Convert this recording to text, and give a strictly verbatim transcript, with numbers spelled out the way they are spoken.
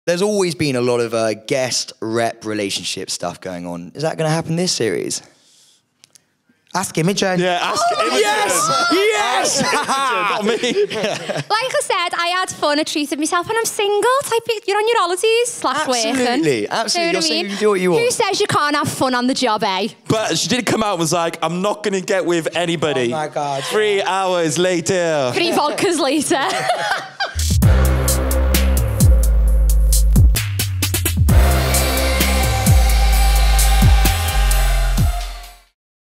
There's always been a lot of uh, guest rep relationship stuff going on. Is that going to happen this series? Ask Imogen. Yeah, ask oh, Imogen. Yes! Yes! Not me. Like I said, I had fun, I treated myself, and I'm single. Type, you're on your holidays slash working. Absolutely, absolutely. You're saying you do what you want. Who says you can't have fun on the job, eh? But she did come out and was like, I'm not going to get with anybody. Oh my God. Three hours later. Three vodkas later.